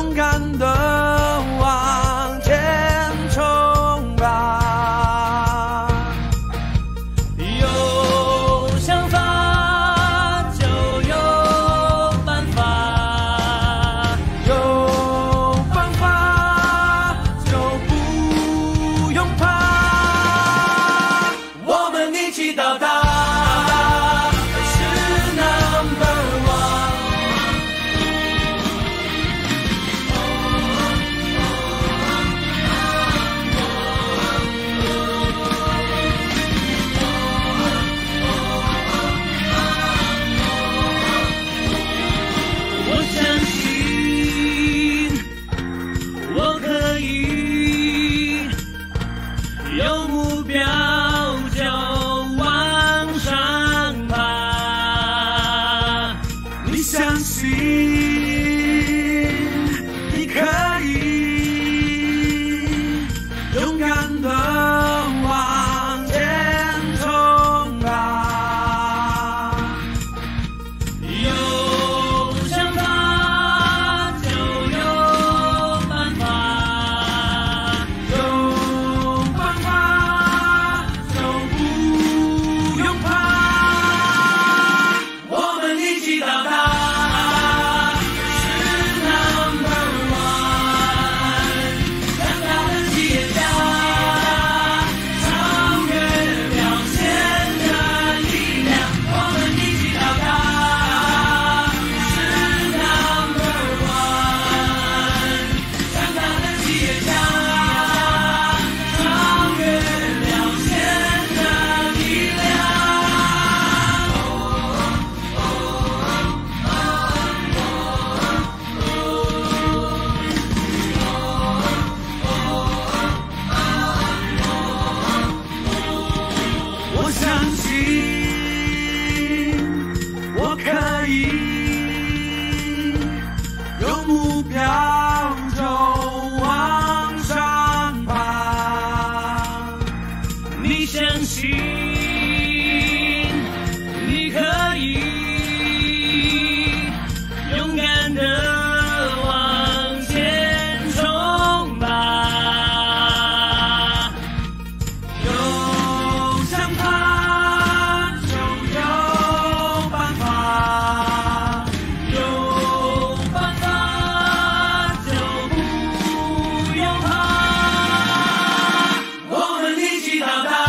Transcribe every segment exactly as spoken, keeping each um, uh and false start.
勇敢的往前冲吧。有想法就有办法，有办法就不用怕，我们一起到达。相信你可以勇敢的往前冲吧，有想法就有办法，有办法就不用怕，我们一起到达。有目标就往上爬，你相信你可以勇敢的往前冲吧，有想法就有办法，有办法就不用怕，我们一起到达。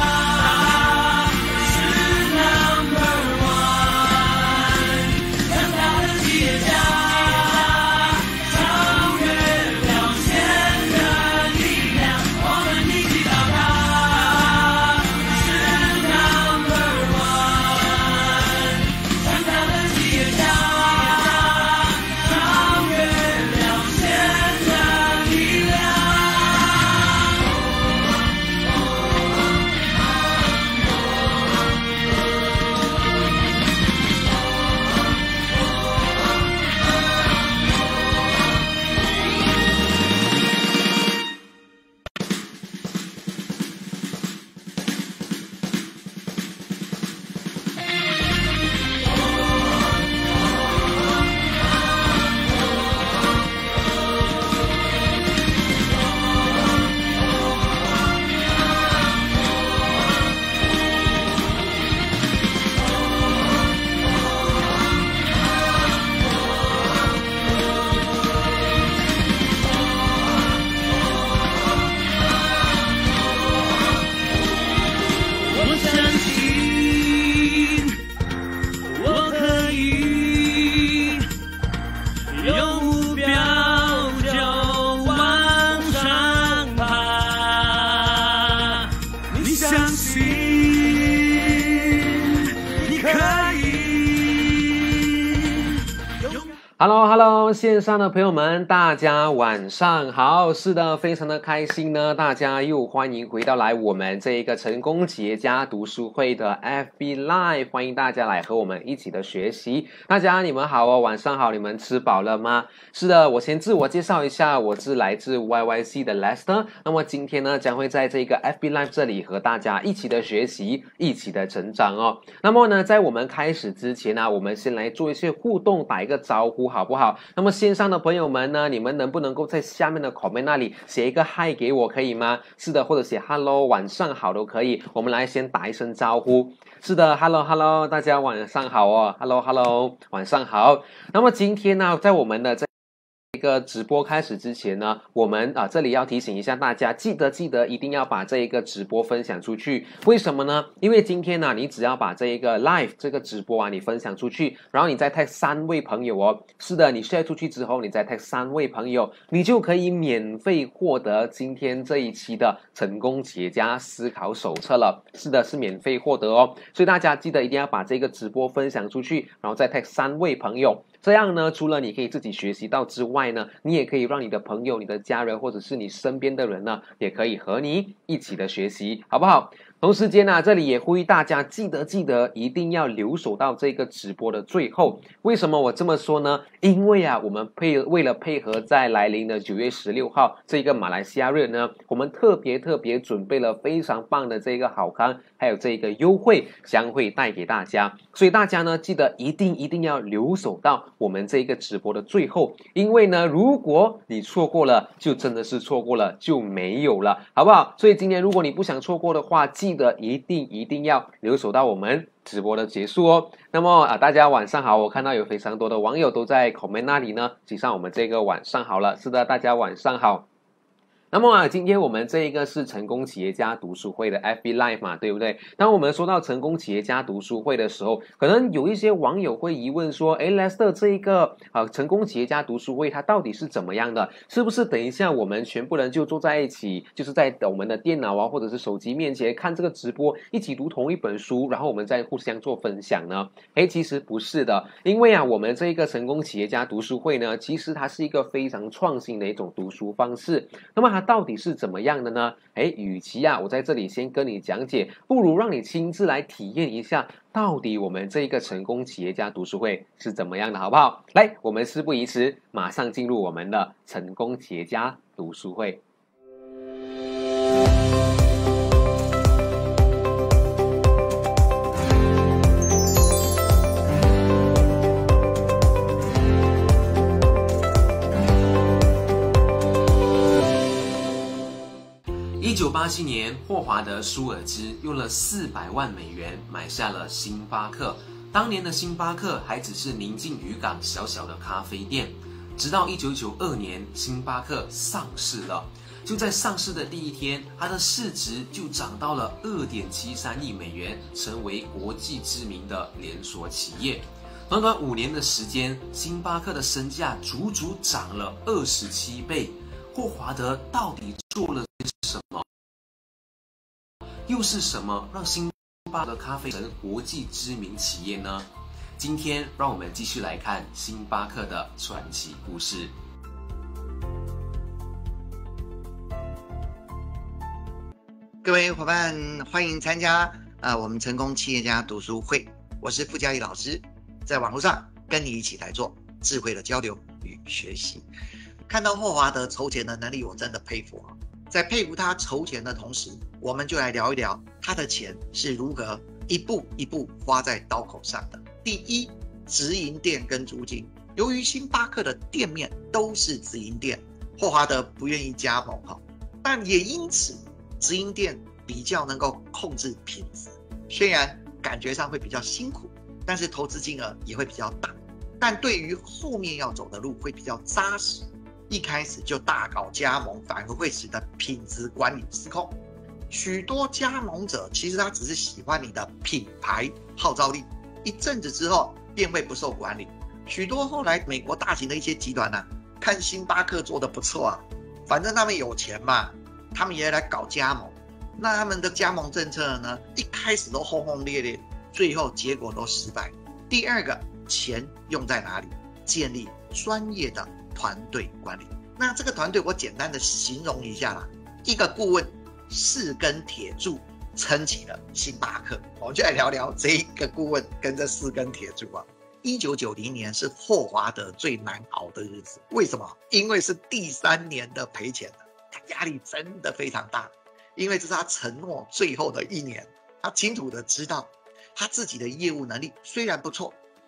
Hello Hello， 线上的朋友们，大家晚上好。是的，非常的开心呢，大家又欢迎回到来我们这一个成功企业家读书会的 F B Live， 欢迎大家来和我们一起的学习。大家你们好哦，晚上好，你们吃饱了吗？是的，我先自我介绍一下，我是来自 Y Y C 的 Lester。那么今天呢，将会在这个 F B Live 这里和大家一起的学习，一起的成长哦。那么呢，在我们开始之前呢，我们先来做一些互动，打一个招呼。 呼，好不好？那么线上的朋友们呢，你们能不能够在下面的 comment 那里写一个 hi 给我，可以吗？是的，或者写 hello 晚上好都可以。我们来先打一声招呼。是的 ，hello hello， 大家晚上好哦 ，hello hello， 晚上好。那么今天呢，在我们的这这个直播开始之前呢，我们啊这里要提醒一下大家，记得记得一定要把这一个直播分享出去。为什么呢？因为今天呢，你只要把这一个 live 这个直播啊，你分享出去，然后你再 tag 三位朋友哦。是的，你 share 出去之后，你再 tag 三位朋友，你就可以免费获得今天这一期的成功企业家思考手册了。是的，是免费获得哦。所以大家记得一定要把这个直播分享出去，然后再 tag 三位朋友。这样呢，除了你可以自己学习到之外呢，你也可以让你的朋友、你的家人或者是你身边的人呢，也可以和你一起的学习，好不好？同时间呢，这里也呼吁大家记得记得一定要留守到这个直播的最后。为什么我这么说呢？因为啊，我们配为了配合在来临的九月十六号这个马来西亚日呢，我们特别特别准备了非常棒的这个好康，还有这个优惠将会带给大家。所以大家呢，记得一定一定要留守到我们这个直播的最后，因为呢，如果你错过了，就真的是错过了，就没有了，好不好？所以今天如果你不想错过的话，记得一定一定要留守到我们直播的结束哦。那么啊，大家晚上好，我看到有非常多的网友都在 comment 那里呢，记上我们这个晚上好了。是的，大家晚上好。那么啊，今天我们这一个是成功企业家读书会的 F B Live 嘛，对不对？当我们说到成功企业家读书会的时候，可能有一些网友会疑问说，诶 Lester 这一个啊成功企业家读书会它到底是怎么样的？是不是等一下我们全部人就坐在一起，就是在我们的电脑啊或者是手机面前看这个直播，一起读同一本书，然后我们再互相做分享呢？诶，其实不是的，因为啊我们这一个成功企业家读书会呢，其实它是一个非常创新的一种读书方式。那么它到底是怎么样的呢？诶，与其啊我在这里先跟你讲解，不如让你亲自来体验一下，到底我们这一个成功企业家读书会是怎么样的，好不好？来，我们事不宜迟，马上进入我们的成功企业家读书会。 一九八七年，霍华德·舒尔兹用了四百万美元买下了星巴克。当年的星巴克还只是宁静渔港小小的咖啡店，直到一九九二年，星巴克上市了。就在上市的第一天，它的市值就涨到了 二点七三亿美元，成为国际知名的连锁企业。短短五年的时间，星巴克的身价足足涨了二十七倍。霍华德到底做了什么？又是什么让星巴克的咖啡成国际知名企业呢？今天让我们继续来看星巴克的传奇故事。 各位伙伴，欢迎参加呃我们成功企业家读书会。我是傅嘉义老师，在网络上跟你一起来做智慧的交流与学习。看到霍华德筹钱的能力，我真的佩服啊！在佩服他筹钱的同时，我们就来聊一聊他的钱是如何一步一步花在刀口上的。第一，直营店跟租金。由于星巴克的店面都是直营店，霍华德不愿意加盟哈，但也因此直营店比较能够控制品质。虽然感觉上会比较辛苦，但是投资金额也会比较大，但对于后面要走的路会比较扎实。一开始就大搞加盟，反而会使得品质管理失控。许多加盟者其实他只是喜欢你的品牌号召力，一阵子之后便会不受管理。许多后来美国大型的一些集团啊，看星巴克做得不错啊，反正他们有钱嘛，他们也来搞加盟。那他们的加盟政策呢，一开始都轰轰烈烈，最后结果都失败。第二个，钱用在哪里？建立专业的团队管理。那这个团队我简单的形容一下啦，一个顾问四根铁柱撑起了星巴克。我们就来聊聊这一个顾问跟这四根铁柱啊。一九九零年是霍华德最难熬的日子，为什么？因为是第三年的赔钱了，他压力真的非常大，因为这是他承诺最后的一年。他清楚的知道他自己的业务能力虽然不错，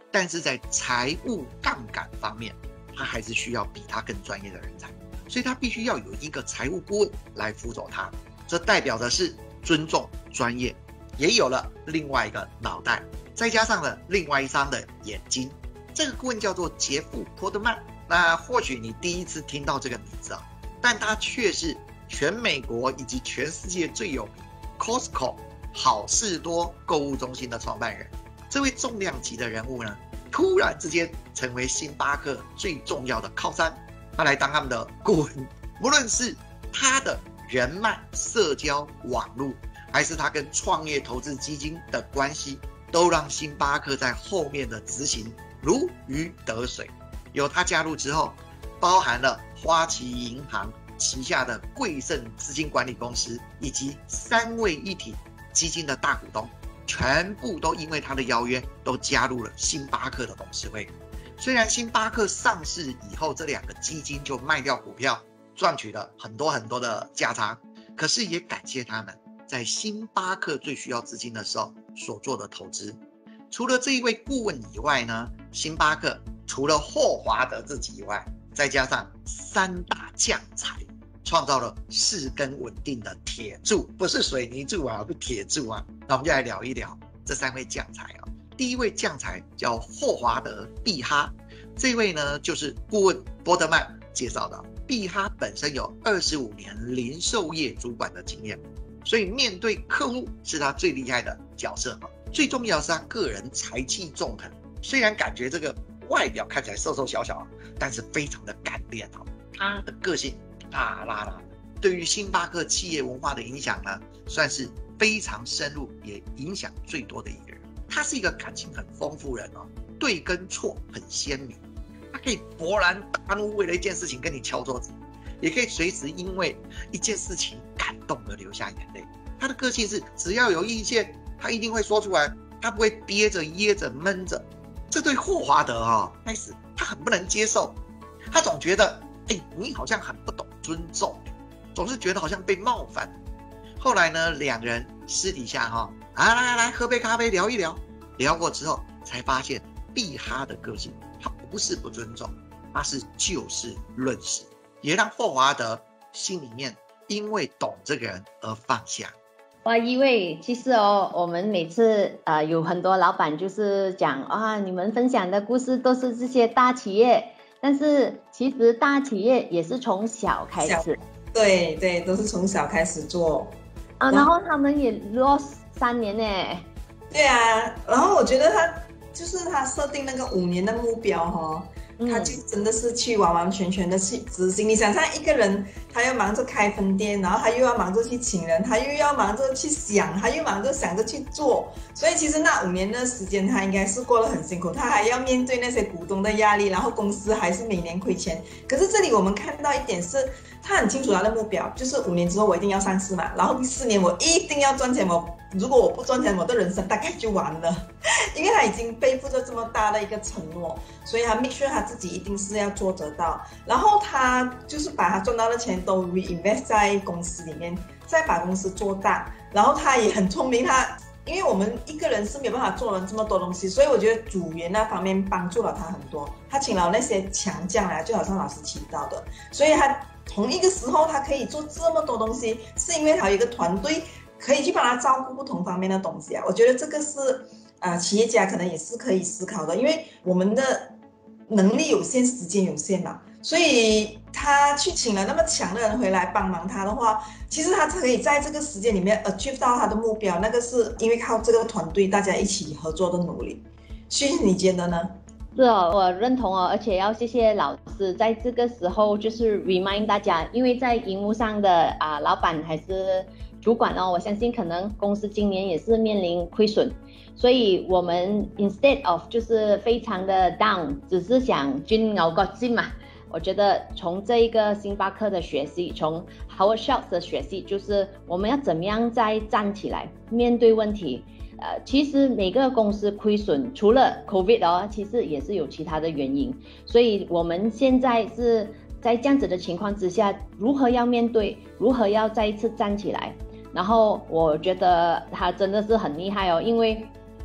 但是在财务杠杆方面，他还是需要比他更专业的人才，所以他必须要有一个财务顾问来辅佐他。这代表的是尊重专业，也有了另外一个脑袋，再加上了另外一双的眼睛。这个顾问叫做杰夫·波德曼。那或许你第一次听到这个名字啊，但他却是全美国以及全世界最有名 Costco 好事多购物中心的创办人。这位重量级的人物呢，突然之间成为星巴克最重要的靠山，他来当他们的顾问。无论是他的人脉、社交、网络，还是他跟创业投资基金的关系，都让星巴克在后面的执行如鱼得水。有他加入之后，包含了花旗银行旗下的贵盛资金管理公司以及三位一体基金的大股东，全部都因为他的邀约都加入了星巴克的董事会。虽然星巴克上市以后，这两个基金就卖掉股票，赚取了很多很多的价差，可是也感谢他们在星巴克最需要资金的时候所做的投资。除了这一位顾问以外呢，星巴克除了霍华德自己以外，再加上三大将才，创造了四根稳定的铁柱，不是水泥柱啊，是铁柱啊。那我们就来聊一聊这三位将才啊。第一位将才叫霍华德·毕哈，这位呢就是顾问波德曼介绍的。毕哈本身有二十五年零售业主管的经验，所以面对客户是他最厉害的角色。最重要的是他个人才气纵横，虽然感觉这个外表看起来瘦瘦小小，但是非常的干练。他的个性大啦啦，对于星巴克企业文化的影响呢，算是非常深入，也影响最多的一个人。他是一个感情很丰富人哦，对跟错很鲜明。他可以勃然大怒，为了一件事情跟你敲桌子，也可以随时因为一件事情感动而流下眼泪。他的个性是，只要有意见，他一定会说出来，他不会憋着、掖着、闷着。这对霍华德啊、哦，开始他很不能接受，他总觉得，哎，你好像很不懂尊重，总是觉得好像被冒犯。后来呢，两人私底下哈、哦，啊，来来来，喝杯咖啡聊一聊。聊过之后，才发现毕哈的个性，他不是不尊重，他是就事论事，也让霍华德心里面因为懂这个人而放下。 哇，一位，其实哦，我们每次呃有很多老板就是讲啊，你们分享的故事都是这些大企业，但是其实大企业也是从小开始， 对对，都是从小开始做啊，然后他们也落三年呢。 对啊，然后我觉得他就是他设定那个五年的目标哈、哦，他就真的是去完完全全的去执行。你想象一个人，他要忙着开分店，然后他又要忙着去请人，他又要忙着去想，他又忙着想着去做，所以其实那五年的时间他应该是过得很辛苦，他还要面对那些股东的压力，然后公司还是每年亏钱。可是这里我们看到一点是，他很清楚他的目标，就是五年之后我一定要上市嘛，然后第四年我一定要赚钱，我如果我不赚钱，我的人生大概就完了，因为他已经背负着这么大的一个承诺，所以他 make sure 他自己一定是要做得到，然后他就是把他赚到的钱都 reinvest 在公司里面，再把公司做大，然后他也很聪明，他因为我们一个人是没有办法做了这么多东西，所以我觉得组员那方面帮助了他很多，他请了那些强将来，就好像老师提到的，所以他同一个时候他可以做这么多东西，是因为他有一个团队可以去帮他照顾不同方面的东西啊。我觉得这个是啊、呃，企业家可能也是可以思考的，因为我们的能力有限，时间有限嘛，所以他去请了那么强的人回来帮忙他的话，其实他可以在这个时间里面 achieve 到他的目标，那个是因为靠这个团队大家一起合作的努力。旭，你觉得呢？ 是哦，我认同哦，而且要谢谢老师在这个时候就是 remind 大家，因为在荧幕上的啊、呃、老板还是主管哦，我相信可能公司今年也是面临亏损，所以我们 instead of 就是非常的 down， 只是想均牛角尖嘛。我觉得从这一个星巴克的学习，从 Howard Schultz 的学习，就是我们要怎么样再站起来面对问题。呃，其实每个公司亏损，除了 COVID 哦，其实也是有其他的原因。所以我们现在是在这样子的情况之下，如何要面对，如何要再一次站起来。然后我觉得他真的是很厉害哦，因为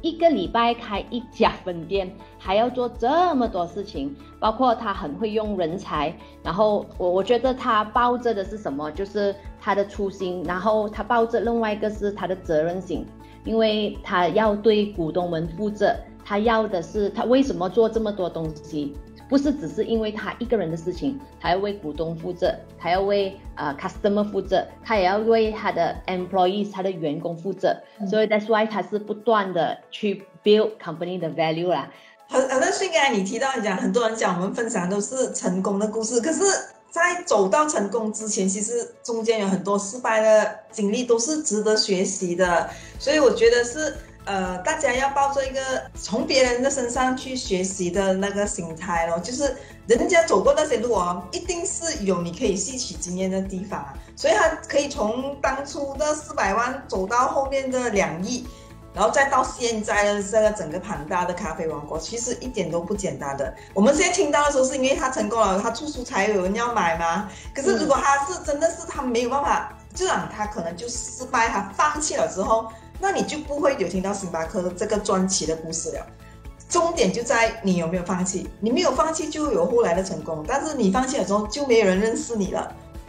一个礼拜开一家分店，还要做这么多事情，包括他很会用人才，然后我我觉得他抱着的是什么，就是他的初心，然后他抱着另外一个是他的责任心，因为他要对股东们负责，他要的是他为什么做这么多东西，不是只是因为他一个人的事情，他要为股东负责，他要为呃 customer 负责，他也要为他的 employees 他的员工负责，嗯、所以 that's why 他是不断的去 build company 的 value 啦。 好，好像是刚才你提到，你讲很多人讲我们分享都是成功的故事，可是在走到成功之前，其实中间有很多失败的经历，都是值得学习的。所以我觉得是呃，大家要抱着一个从别人的身上去学习的那个心态咯，就是人家走过那些路哦，一定是有你可以吸取经验的地方，所以他可以从当初的四百万走到后面的两亿。然后再到现在的这个整个庞大的咖啡王国，其实一点都不简单的。我们现在听到的时候是因为他成功了，他出书才有人要买嘛。可是如果他是真的是他没有办法，这样他可能就失败，他放弃了之后，那你就不会有听到星巴克这个传奇的故事了。重点就在你有没有放弃，你没有放弃就有后来的成功，但是你放弃了之后就没有人认识你了。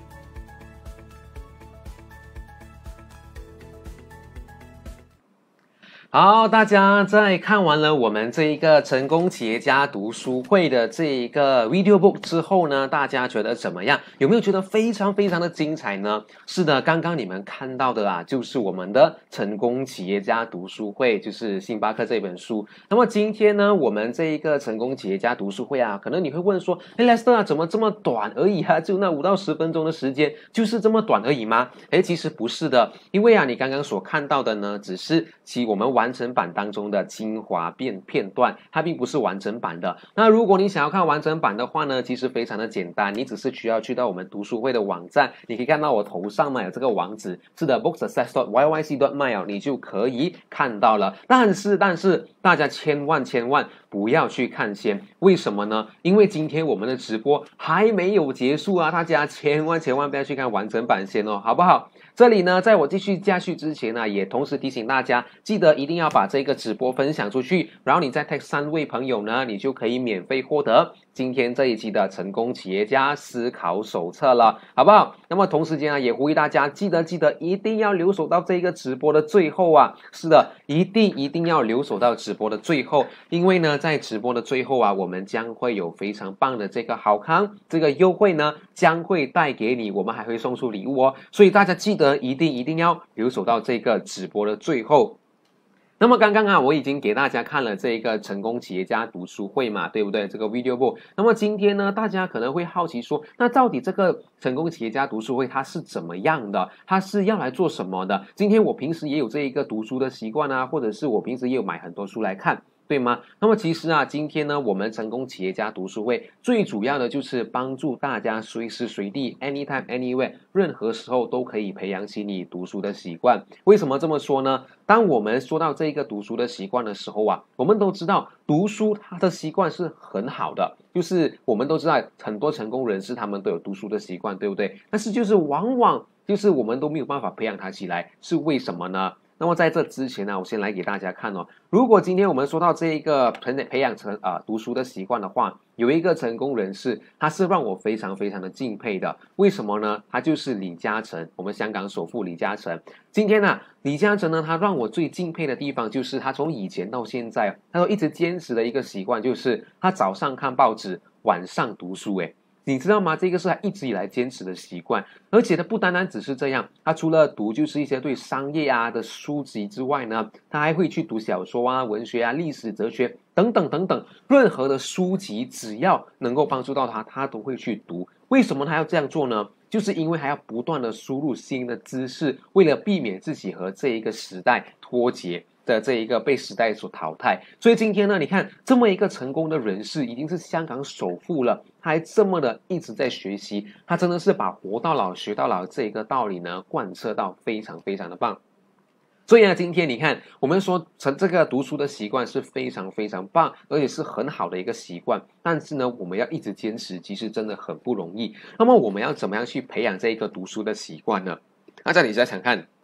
好，大家在看完了我们这一个成功企业家读书会的这一个 video book 之后呢，大家觉得怎么样？有没有觉得非常非常的精彩呢？是的，刚刚你们看到的啊，就是我们的成功企业家读书会，就是星巴克这本书。那么今天呢，我们这一个成功企业家读书会啊，可能你会问说，哎 ，Lester 啊，怎么这么短而已啊？就那五到十分钟的时间，就是这么短而已吗？哎，其实不是的，因为啊，你刚刚所看到的呢，只是其我们完成版当中的精华片片段，它并不是完整版的。那如果你想要看完整版的话呢，其实非常的简单，你只是需要去到我们读书会的网站，你可以看到我头上嘛有这个网址，是的 book success dot y y c dot m y 你就可以看到了。但是但是大家千万千万不要去看先，为什么呢？因为今天我们的直播还没有结束啊，大家千万千万不要去看完整版先哦，好不好？这里呢，在我继续下去之前呢，也同时提醒大家，记得一定要把这个直播分享出去，然后你再 tag 三位朋友呢，你就可以免费获得今天这一期的成功企业家思考手册了，好不好？那么同时间呢，也呼吁大家记得记得一定要留守到这个直播的最后啊！是的，一定一定要留守到直播的最后，因为呢，在直播的最后啊，我们将会有非常棒的这个好康，这个优惠呢将会带给你，我们还会送出礼物哦，所以大家记得。一定一定要留守到这个直播的最后。那么刚刚啊，我已经给大家看了这一个成功企业家读书会嘛，对不对？这个 video book。那么今天呢，大家可能会好奇说，那到底这个成功企业家读书会它是怎么样的？它是要来做什么的？今天我平时也有这一个读书的习惯啊，或者是我平时也有买很多书来看。对吗？那么其实啊，今天呢，我们成功企业家读书会最主要的就是帮助大家随时随地 anytime anywhere 任何时候都可以培养起你读书的习惯。为什么这么说呢？当我们说到这个读书的习惯的时候啊，我们都知道读书它的习惯是很好的，就是我们都知道很多成功人士他们都有读书的习惯，对不对？但是就是往往就是我们都没有办法培养它起来，是为什么呢？那么在这之前呢，我先来给大家看哦。如果今天我们说到这一个培培养成啊、呃、读书的习惯的话，有一个成功人士，他是让我非常非常的敬佩的。为什么呢？他就是李嘉诚，我们香港首富李嘉诚。今天呢、啊，李嘉诚呢，他让我最敬佩的地方就是他从以前到现在，他都一直坚持的一个习惯，就是他早上看报纸，晚上读书。诶。你知道吗？这个是他一直以来坚持的习惯，而且他不单单只是这样，他除了读就是一些对商业啊的书籍之外呢，他还会去读小说啊、文学啊、历史、哲学等等等等，任何的书籍只要能够帮助到他，他都会去读。为什么他要这样做呢？就是因为还要不断的输入新的知识，为了避免自己和这一个时代脱节的这一个被时代所淘汰。所以今天呢，你看这么一个成功的人士，已经是香港首富了，他还这么的一直在学习，他真的是把活到老学到老这一个道理呢贯彻到非常非常的棒。所以呢，今天你看我们说成这个读书的习惯是非常非常棒，而且是很好的一个习惯，但是呢我们要一直坚持，其实真的很不容易。那么我们要怎么样去培养这一个读书的习惯呢？那这里再想看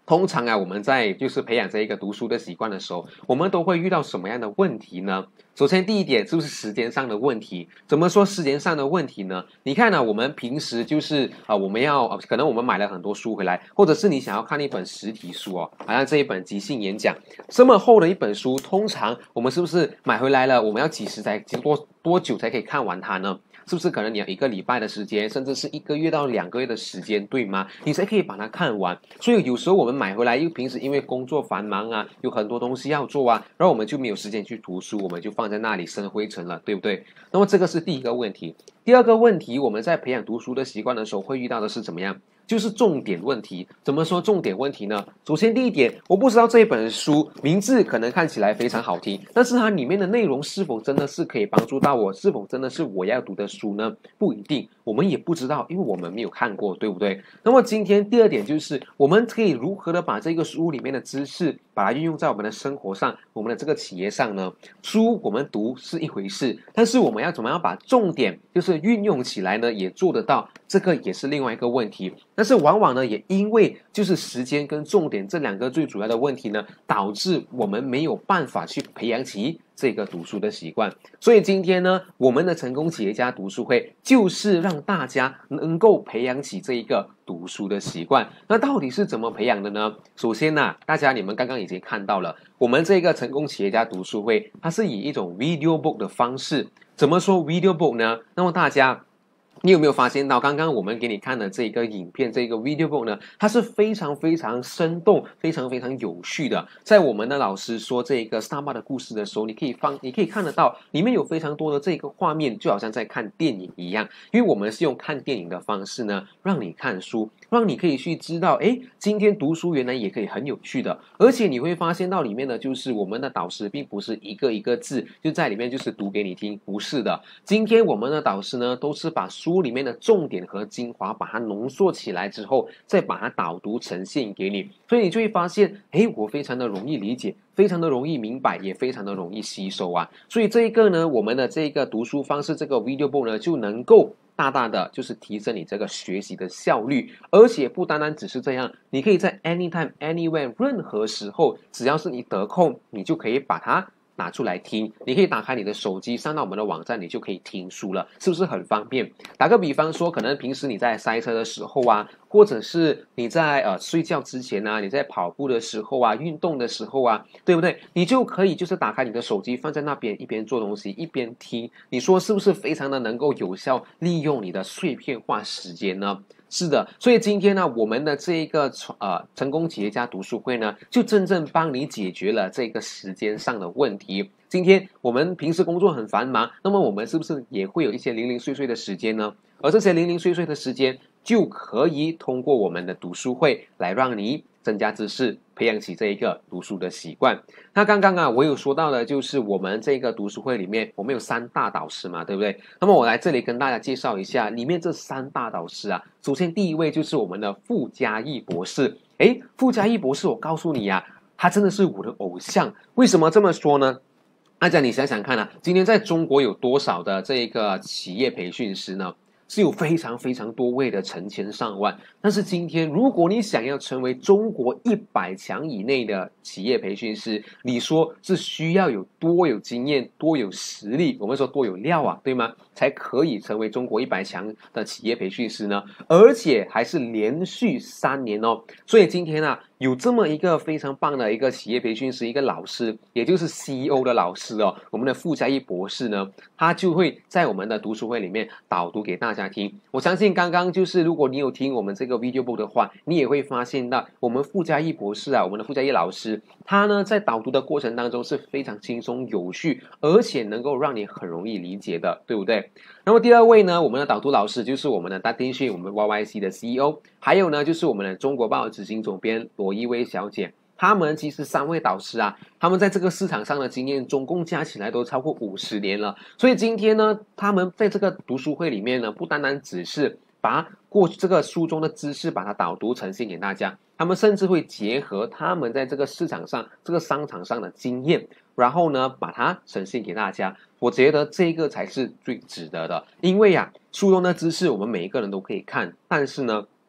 通常啊，我们在就是培养这一个读书的习惯的时候，我们都会遇到什么样的问题呢？首先，第一点是不是时间上的问题？怎么说时间上的问题呢？你看呢、啊，我们平时就是啊、呃，我们要、呃、可能我们买了很多书回来，或者是你想要看一本实体书哦，好像这一本即兴演讲这么厚的一本书，通常我们是不是买回来了，我们要几时才多多久才可以看完它呢？是不是可能你有一个礼拜的时间，甚至是一个月到两个月的时间，对吗？你才可以把它看完。所以有时候我们买回来，又平时因为工作繁忙啊，有很多东西要做啊，然后我们就没有时间去读书，我们就放在那里生灰尘了，对不对？那么这个是第一个问题。第二个问题，我们在培养读书的习惯的时候，会遇到的是怎么样？就是重点问题。怎么说重点问题呢？首先第一点，我不知道这一本书名字可能看起来非常好听，但是它里面的内容是否真的是可以帮助到我，是否真的是我要读的书呢？不一定，我们也不知道，因为我们没有看过，对不对？那么今天第二点就是，我们可以如何的把这个书里面的知识，把它运用在我们的生活上，我们的这个企业上呢？书我们读是一回事，但是我们要怎么样把重点就是运用起来呢？也做得到，这个也是另外一个问题。但是往往呢，也因为就是时间跟重点这两个最主要的问题呢，导致我们没有办法去培养起这个读书的习惯。所以今天呢，我们的成功企业家读书会就是让大家能够培养起这一个读书的习惯。那到底是怎么培养的呢？首先呢、啊，大家你们刚刚已经看到了，我们这个成功企业家读书会，它是以一种 video book 的方式。怎么说 video book 呢？那么大家你有没有发现到，刚刚我们给你看的这个影片，这个 video book 呢，它是非常非常生动，非常非常有趣的。在我们的老师说这个 Starbucks 的故事的时候，你可以放，你可以看得到，里面有非常多的这个画面，就好像在看电影一样。因为我们是用看电影的方式呢，让你看书，让你可以去知道，诶，今天读书原来也可以很有趣的。而且你会发现到里面呢，就是我们的导师并不是一个一个字就在里面就是读给你听，不是的。今天我们的导师呢，都是把书里面的重点和精华把它浓缩起来之后，再把它导读呈现给你，所以你就会发现，诶，我非常的容易理解，非常的容易明白，也非常的容易吸收啊。所以这一个呢，我们的这个读书方式，这个 video book 呢，就能够大大的就是提升你这个学习的效率。而且不单单只是这样，你可以在 anytime anywhere 任何时候，只要是你得空，你就可以把它拿出来听。你可以打开你的手机，上到我们的网站，你就可以听书了，是不是很方便？打个比方说，可能平时你在塞车的时候啊，或者是你在呃睡觉之前啊，你在跑步的时候啊，运动的时候啊，对不对？你就可以就是打开你的手机，放在那边，一边做东西一边听，你说是不是非常的能够有效利用你的碎片化时间呢？是的，所以今天呢，我们的这一个呃成功企业家读书会呢，就真正帮你解决了这个时间上的问题。今天我们平时工作很繁忙，那么我们是不是也会有一些零零碎碎的时间呢？而这些零零碎碎的时间，就可以通过我们的读书会来让你增加知识，培养起这一个读书的习惯。那刚刚啊，我有说到的就是我们这个读书会里面，我们有三大导师嘛，对不对？那么我来这里跟大家介绍一下里面这三大导师啊。首先第一位就是我们的傅家义博士。诶，傅家义博士，我告诉你啊，他真的是我的偶像。为什么这么说呢？大家你想想看啊，今天在中国有多少的这个企业培训师呢？是有非常非常多位的，成千上万。但是今天如果你想要成为中国一百强以内的企业培训师，你说是需要有多有经验，多有实力，我们说多有料啊，对吗？才可以成为中国一百强的企业培训师呢？而且还是连续三年哦。所以今天啊，有这么一个非常棒的一个企业培训师，一个老师，也就是 C E O 的老师哦，我们的傅家义博士呢，他就会在我们的读书会里面导读给大家听。我相信刚刚就是如果你有听我们这个 video book 的话，你也会发现到我们傅家义博士啊，我们的傅家义老师，他呢在导读的过程当中是非常轻松有序，而且能够让你很容易理解的，对不对？那么第二位呢，我们的导读老师就是我们的大丁迅，我们 Y Y C 的 C E O， 还有呢就是我们的中国报执行总编罗一薇小姐。他们其实三位导师啊，他们在这个市场上的经验总共加起来都超过五十年了。所以今天呢，他们在这个读书会里面呢，不单单只是把过去这个书中的知识把它导读呈现给大家，他们甚至会结合他们在这个市场上这个商场上的经验，然后呢把它呈现给大家。我觉得这个才是最值得的，因为啊，书中的知识我们每一个人都可以看，但是呢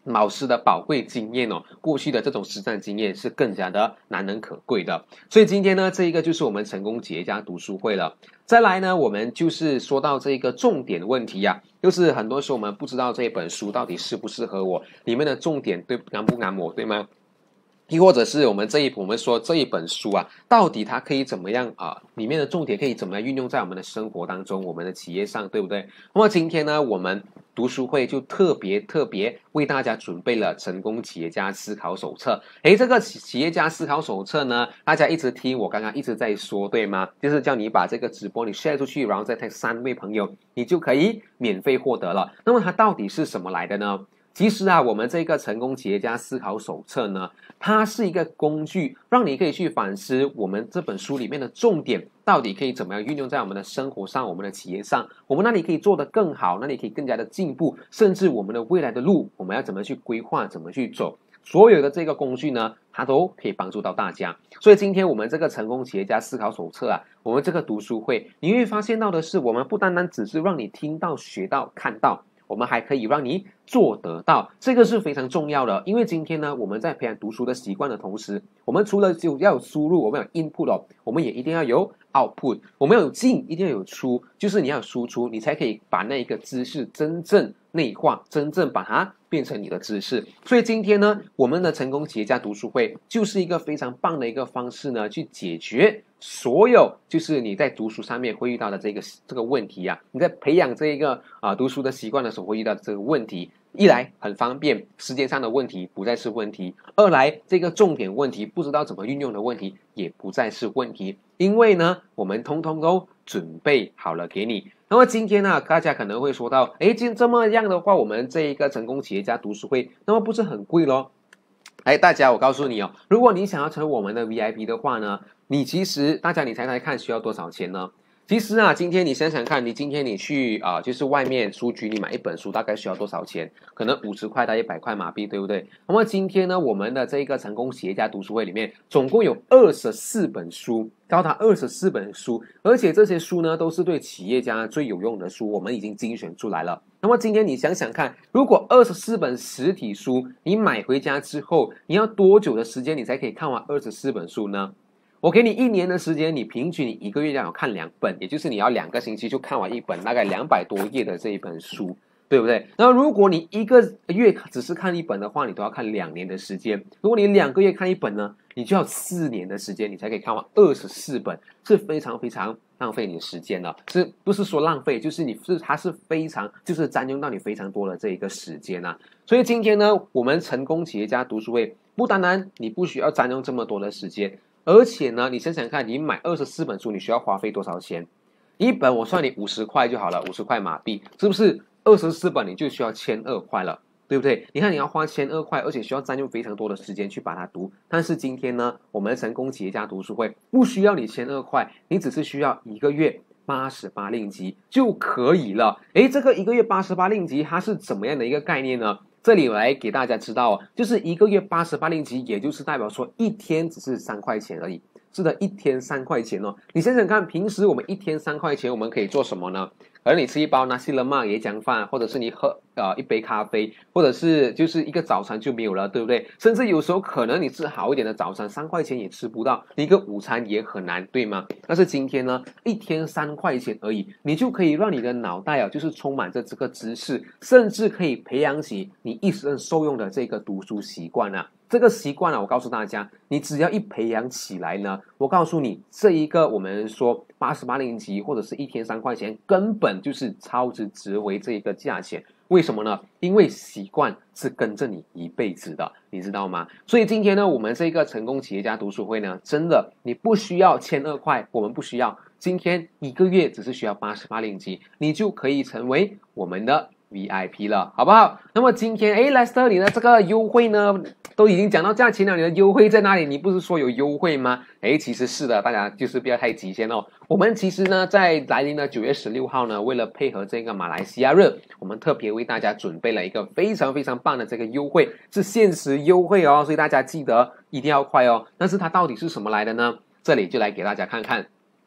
老师的宝贵经验哦，过去的这种实战经验是更加的难能可贵的。所以今天呢，这一个就是我们成功企业家读书会了。再来呢，我们就是说到这个重点问题呀、啊，就是很多时候我们不知道这一本书到底适不适合我，里面的重点对啱不啱我，对吗？亦或者是我们这一我们说这一本书啊，到底它可以怎么样啊？里面的重点可以怎么样运用在我们的生活当中，我们的企业上，对不对？那么今天呢，我们读书会就特别特别为大家准备了成功企业家思考手册。诶，这个企业家思考手册呢，大家一直听我刚刚一直在说，对吗？就是叫你把这个直播你 share 出去，然后再带三位朋友，你就可以免费获得了。那么它到底是什么来的呢？其实啊，我们这个成功企业家思考手册呢，它是一个工具，让你可以去反思我们这本书里面的重点到底可以怎么样运用在我们的生活上，我们的企业上，我们那里可以做得更好，那里可以更加的进步，甚至我们的未来的路，我们要怎么去规划，怎么去走。所有的这个工具呢，它都可以帮助到大家。所以今天我们这个成功企业家思考手册啊，我们这个读书会，你会发现到的是，我们不单单只是让你听到、学到、看到，我们还可以让你做得到，这个是非常重要的。因为今天呢，我们在培养读书的习惯的同时，我们除了就要有输入，我们有 input 哦，我们也一定要有 output， 我们有进，一定要有出，就是你要有输出，你才可以把那一个知识真正内化，真正把它变成你的知识。所以今天呢，我们的成功企业家读书会就是一个非常棒的一个方式呢，去解决所有就是你在读书上面会遇到的这个这个问题啊，你在培养这一个啊、呃、读书的习惯的时候会遇到的这个问题。一来很方便，时间上的问题不再是问题；二来这个重点问题不知道怎么运用的问题也不再是问题，因为呢，我们通通都准备好了给你。那么今天呢，大家可能会说到，诶，今这么样的话，我们这一个成功企业家读书会，那么不是很贵咯？哎，大家，我告诉你哦，如果你想要成为我们的 V I P 的话呢，你其实大家你猜猜看需要多少钱呢？其实啊，今天你想想看，你今天你去啊、呃，就是外面书局你买一本书大概需要多少钱？可能五十块到一百块马币，对不对？那么今天呢，我们的这个成功企业家读书会里面，总共有二十四本书，高达二十四本书，而且这些书呢都是对企业家最有用的书，我们已经精选出来了。那么今天你想想看，如果二十四本实体书你买回家之后，你要多久的时间你才可以看完二十四本书呢？我给你一年的时间，你平均你一个月要看两本，也就是你要两个星期就看完一本大概两百多页的这一本书，对不对？那如果你一个月只是看一本的话，你都要看两年的时间。如果你两个月看一本呢，你就要四年的时间，你才可以看完二十四本，是非常非常浪费你的时间了。是不是说浪费，就是你是它是非常就是占用到你非常多的这一个时间啊。所以今天呢，我们成功企业家读书会，不单单你不需要占用这么多的时间。而且呢，你想想看，你买二十四本书，你需要花费多少钱？一本我算你五十块就好了，五十块马币，是不是？二十四本你就需要千二块了，对不对？你看你要花千二块，而且需要占用非常多的时间去把它读。但是今天呢，我们成功企业家读书会不需要你千二块，你只是需要一个月八十八令吉就可以了。诶，这个一个月八十八令吉它是怎么样的一个概念呢？这里我来给大家知道哦，就是一个月八十八令吉，也就是代表说一天只是三块钱而已。是的，一天三块钱哦。你想想看，平时我们一天三块钱，我们可以做什么呢？可能你吃一包纳西勒玛椰浆饭，或者是你喝呃一杯咖啡，或者是就是一个早餐就没有了，对不对？甚至有时候可能你吃好一点的早餐，三块钱也吃不到，你一个午餐也很难，对吗？但是今天呢，一天三块钱而已，你就可以让你的脑袋啊，就是充满着这个知识，甚至可以培养起你一生受用的这个读书习惯啊。这个习惯啊，我告诉大家，你只要一培养起来呢，我告诉你，这一个我们说八十八令吉或者是一天三块钱，根本就是超值值回这一个价钱。为什么呢？因为习惯是跟着你一辈子的，你知道吗？所以今天呢，我们这个成功企业家读书会呢，真的你不需要千二块，我们不需要，今天一个月只是需要八十八令吉，你就可以成为我们的 V I P 了，好不好？那么今天，诶 Lester 你的这个优惠呢，都已经讲到价钱了，你的优惠在哪里？你不是说有优惠吗？诶，其实是的，大家就是不要太急先哦。我们其实呢，在来临的九月十六号呢，为了配合这个马来西亚日，我们特别为大家准备了一个非常非常棒的这个优惠，是限时优惠哦，所以大家记得一定要快哦。但是它到底是什么来的呢？这里就来给大家看看。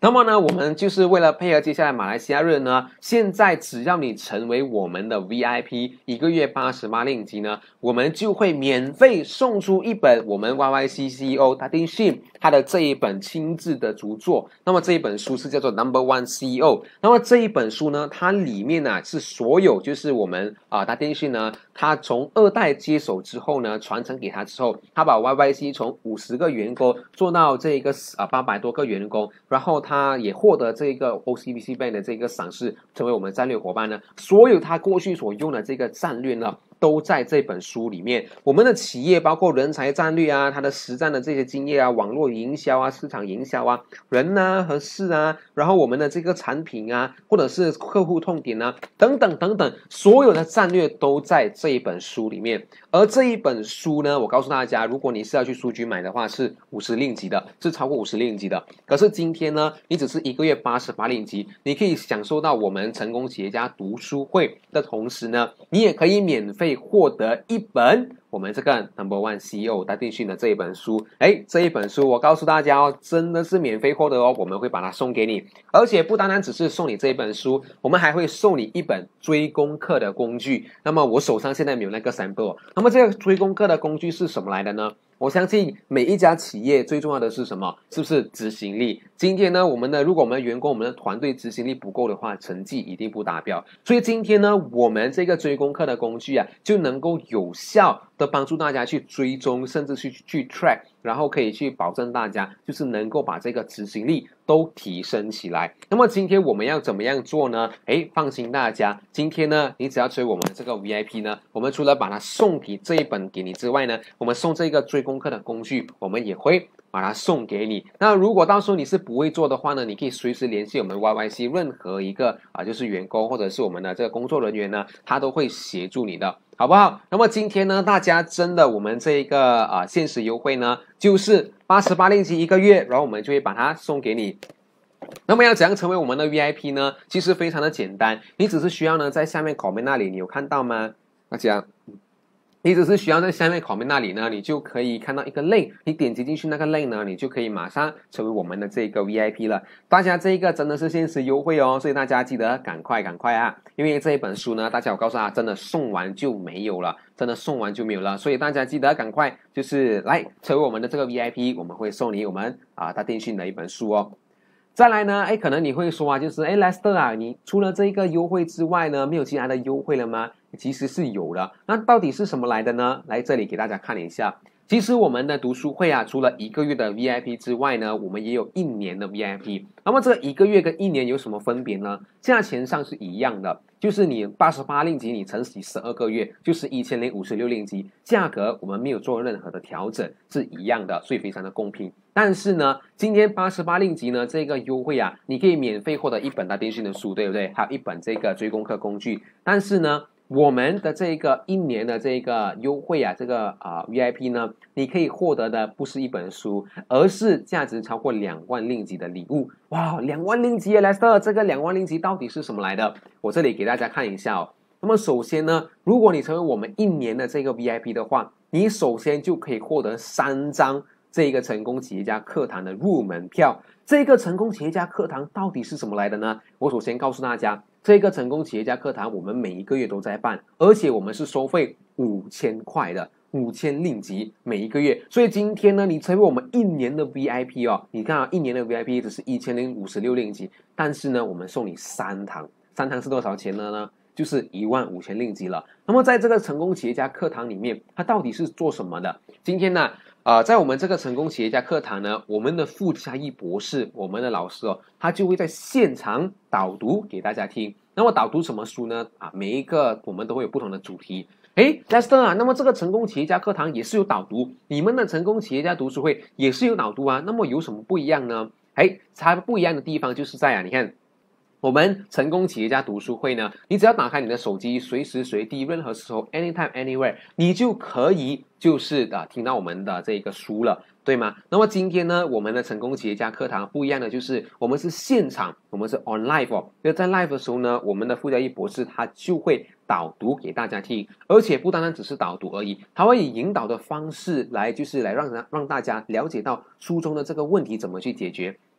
那么呢，我们就是为了配合接下来马来西亚日呢，现在只要你成为我们的 V I P， 一个月八十八令吉呢，我们就会免费送出一本我们 Y Y C C E O Datin Shin 他的这一本亲自的著作。那么这一本书是叫做 Number One C E O。那么这一本书呢，它里面呢、啊、是所有就是我们啊 Datin Shin 呢，他从二代接手之后呢，传承给他之后，他把 Y Y C 从五十个员工做到这个啊八百多个员工，然后他。他也获得这个 O C B C Bank 的这个赏识，成为我们战略伙伴呢。所有他过去所用的这个战略呢，都在这本书里面。我们的企业包括人才战略啊，他的实战的这些经验啊，网络营销啊，市场营销啊，人啊和事啊，然后我们的这个产品啊，或者是客户痛点啊，等等等等，所有的战略都在这一本书里面。而这一本书呢，我告诉大家，如果你是要去书局买的话，是五十令吉的，是超过五十令吉的。可是今天呢，你只是一个月八十八令吉，你可以享受到我们成功企业家读书会的同时呢，你也可以免费获得一本我们这个 Number One C E O Datin Shin 的这一本书。哎，这一本书我告诉大家哦，真的是免费获得哦，我们会把它送给你，而且不单单只是送你这一本书，我们还会送你一本追功课的工具。那么我手上现在没有那个 sample， 那么这个追功课的工具是什么来的呢？我相信每一家企业最重要的是什么？是不是执行力？今天呢，我们的如果我们的员工、我们的团队执行力不够的话，成绩一定不达标。所以今天呢，我们这个追功课的工具啊，就能够有效的帮助大家去追踪，甚至去去 track， 然后可以去保证大家就是能够把这个执行力都提升起来。那么今天我们要怎么样做呢？诶，放心大家，今天呢，你只要追我们的这个 V I P 呢，我们除了把它送给这一本给你之外呢，我们送这个追功课的工具，我们也会把它送给你。那如果到时候你是不会做的话呢，你可以随时联系我们 Y Y C 任何一个啊，就是员工或者是我们的这个工作人员呢，他都会协助你的。好不好？那么今天呢，大家真的我们这一个啊限时优惠呢，就是八十八令吉一个月，然后我们就会把它送给你。那么要怎样成为我们的 V I P 呢？其实非常的简单，你只是需要呢在下面 comment 那里，你有看到吗？大家。你只是需要在下面 comment 那里呢，你就可以看到一个 link， 你点击进去那个 link 呢，你就可以马上成为我们的这个 V I P 了。大家这个真的是限时优惠哦，所以大家记得赶快赶快啊！因为这一本书呢，大家我告诉大家，真的送完就没有了，真的送完就没有了，所以大家记得赶快就是来成为我们的这个 V I P， 我们会送你我们啊Datin Shin的一本书哦。再来呢，哎，可能你会说啊，就是哎 ，Lester 啊，你除了这个优惠之外呢，没有其他的优惠了吗？其实是有的，那到底是什么来的呢？来这里给大家看一下。其实我们的读书会啊，除了一个月的 V I P 之外呢，我们也有一年的 V I P。那么这个一个月跟一年有什么分别呢？价钱上是一样的，就是你八十八令吉，你乘以十二个月，就是一千零五十六令吉，价格我们没有做任何的调整，是一样的，所以非常的公平。但是呢，今天八十八令吉呢这个优惠啊，你可以免费获得一本Datin Shin的书，对不对？还有一本这个追功课工具。但是呢，我们的这个一年的这个优惠啊，这个啊、呃、V I P 呢，你可以获得的不是一本书，而是价值超过两万令吉的礼物。哇，两万令吉 ，Lester， 这个两万令吉到底是什么来的？我这里给大家看一下哦。那么首先呢，如果你成为我们一年的这个 V I P 的话，你首先就可以获得三张这个成功企业家课堂的入门票。这个成功企业家课堂到底是什么来的呢？我首先告诉大家，这个成功企业家课堂我们每一个月都在办，而且我们是收费五千块的，五千令吉每一个月。所以今天呢，你成为我们一年的 V I P 哦，你看啊，一年的 V I P 只是一千零五十六令吉，但是呢，我们送你三堂，三堂是多少钱呢？呢？就是一万五千令吉了。那么在这个成功企业家课堂里面，它到底是做什么的？今天呢，呃，在我们这个成功企业家课堂呢，我们的傅嘉义博士，我们的老师哦，他就会在现场导读给大家听。那么导读什么书呢？啊，每一个我们都会有不同的主题。诶 Lester 啊，那么这个成功企业家课堂也是有导读，你们的成功企业家读书会也是有导读啊，那么有什么不一样呢？诶，它不一样的地方就是在啊，你看。我们成功企业家读书会呢，你只要打开你的手机，随时随地，任何时候 ，anytime anywhere， 你就可以就是啊听到我们的这个书了，对吗？那么今天呢，我们的成功企业家课堂不一样的就是，我们是现场，我们是 on live 哦。那在 live 的时候呢，我们的傅嘉义博士他就会导读给大家听，而且不单单只是导读而已，他会以引导的方式来，就是来让让大家了解到书中的这个问题怎么去解决。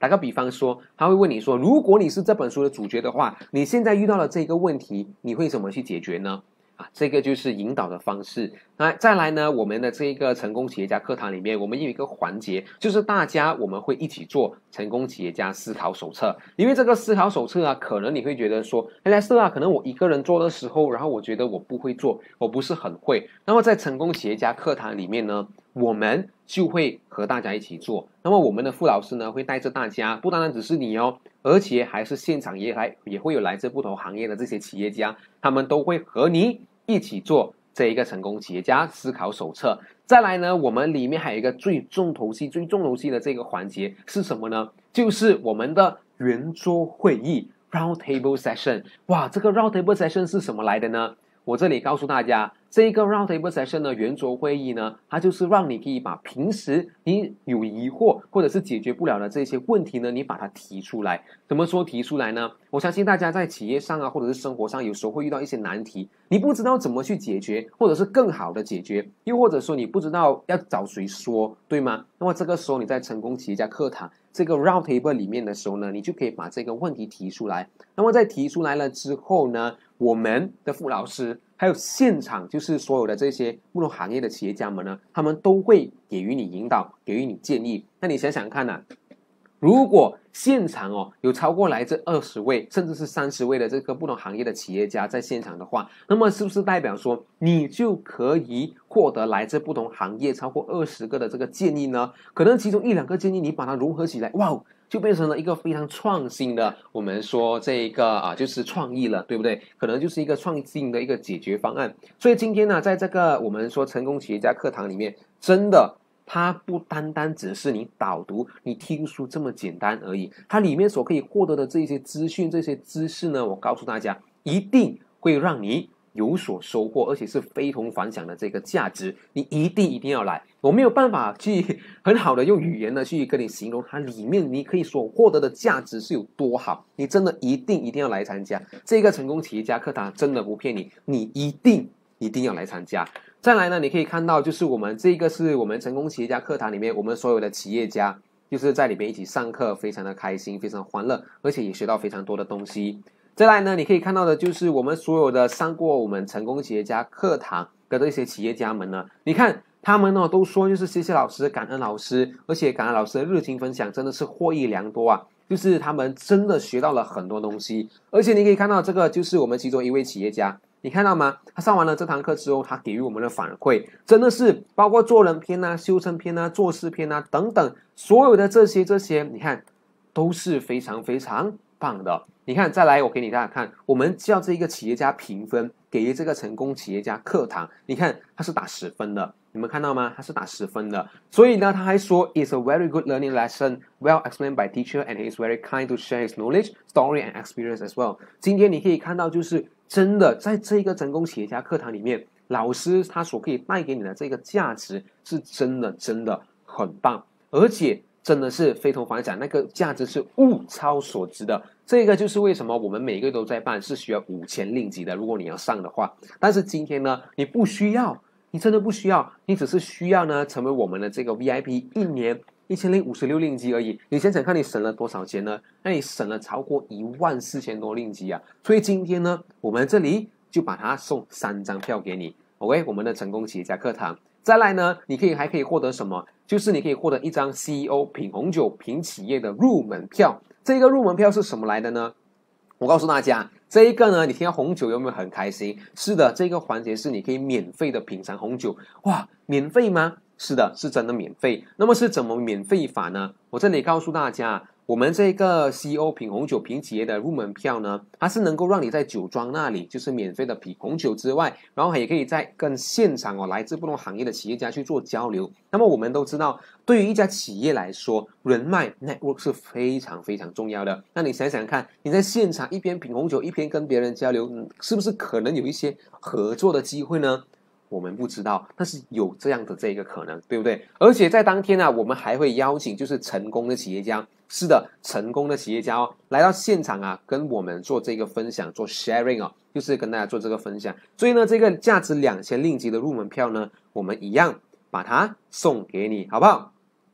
打个比方说，他会问你说，如果你是这本书的主角的话，你现在遇到了这个问题，你会怎么去解决呢？啊，这个就是引导的方式。那再来呢，我们的这个成功企业家课堂里面，我们有一个环节，就是大家我们会一起做成功企业家思考手册。因为这个思考手册啊，可能你会觉得说，哎，莱斯啊，可能我一个人做的时候，然后我觉得我不会做，我不是很会。那么在成功企业家课堂里面呢，我们就会和大家一起做。那么我们的副老师呢，会带着大家，不单单只是你哦，而且还是现场也来也会有来自不同行业的这些企业家，他们都会和你一起做这一个成功企业家思考手册。再来呢，我们里面还有一个最重头戏、最重头戏的这个环节是什么呢？就是我们的圆桌会议 （Round Table Session）。哇，这个 Round Table Session 是什么来的呢？我这里告诉大家，这个 Round Table Session 呢，圆桌会议呢，它就是让你可以把平时你有疑惑或者是解决不了的这些问题呢，你把它提出来。怎么说提出来呢？我相信大家在企业上啊，或者是生活上，有时候会遇到一些难题，你不知道怎么去解决，或者是更好的解决，又或者说你不知道要找谁说，对吗？那么这个时候你在成功企业家课堂这个 Round Table 里面的时候呢，你就可以把这个问题提出来。那么在提出来了之后呢，我们的副老师还有现场就是所有的这些不同行业的企业家们呢，他们都会给予你引导，给予你建议。那你想想看啊，如果现场哦有超过来自二十位甚至是三十位的这个不同行业的企业家在现场的话，那么是不是代表说你就可以获得来自不同行业超过二十个的这个建议呢？可能其中一两个建议你把它融合起来，哇，就变成了一个非常创新的，我们说这个啊就是创意了，对不对？可能就是一个创新的一个解决方案。所以今天呢，在这个我们说成功企业家课堂里面，真的它不单单只是你导读、你听书这么简单而已，它里面所可以获得的这些资讯、这些知识呢，我告诉大家，一定会让你有所收获，而且是非同凡响的这个价值，你一定一定要来。我没有办法去很好的用语言呢去跟你形容它里面你可以所获得的价值是有多好，你真的一定一定要来参加这个成功企业家课堂，真的不骗你，你一定一定要来参加。再来呢，你可以看到就是我们这个是我们成功企业家课堂里面我们所有的企业家就是在里面一起上课，非常的开心，非常欢乐，而且也学到非常多的东西。再来呢，你可以看到的就是我们所有的上过我们成功企业家课堂的这些企业家们呢，你看他们呢都说就是谢谢老师，感恩老师，而且感恩老师的热情分享真的是获益良多啊，就是他们真的学到了很多东西。而且你可以看到这个就是我们其中一位企业家，你看到吗？他上完了这堂课之后，他给予我们的反馈真的是包括做人篇啊、修身篇啊、做事篇啊等等，所有的这些这些你看都是非常非常棒的。你看再来我给你大家看，我们叫这个企业家评分给予这个成功企业家课堂，你看他是打十分的，你们看到吗？他是打十分的。所以呢他还说 It's a very good learning lesson, well explained by teacher, and he is very kind to share his knowledge, story and experience as well。 今天你可以看到就是真的在这个成功企业家课堂里面，老师他所可以带给你的这个价值是真的真的很棒，而且真的是非同凡响，那个价值是物超所值的。这个就是为什么我们每个月都在办，是需要五千令吉的，如果你要上的话。但是今天呢，你不需要，你真的不需要，你只是需要呢成为我们的这个 V I P， 一年一千零五十六令吉而已。你想想看，你省了多少钱呢？那你省了超过一万四千多令吉啊！所以今天呢，我们这里就把它送三张票给你 ，OK？ 我们的成功企业家课堂。再来呢，你可以还可以获得什么？就是你可以获得一张 C E O 品红酒品企业的入门票。这个入门票是什么来的呢？我告诉大家，这一个呢，你听到红酒有没有很开心？是的，这个环节是你可以免费的品尝红酒。哇，免费吗？是的，是真的免费。那么是怎么免费法呢？我这里告诉大家，我们这个 C E O 品红酒品企业的入门票呢，它是能够让你在酒庄那里就是免费的品红酒之外，然后也可以在跟现场哦来自不同行业的企业家去做交流。那么我们都知道，对于一家企业来说，人脉 network 是非常非常重要的。那你想想看，你在现场一边品红酒一边跟别人交流，嗯，是不是可能有一些合作的机会呢？我们不知道，但是有这样的这个可能，对不对？而且在当天啊，我们还会邀请就是成功的企业家，是的，成功的企业家哦，来到现场啊，跟我们做这个分享，做 sharing 哦，就是跟大家做这个分享。所以呢，这个价值两千令吉的入门票呢，我们一样把它送给你，好不好？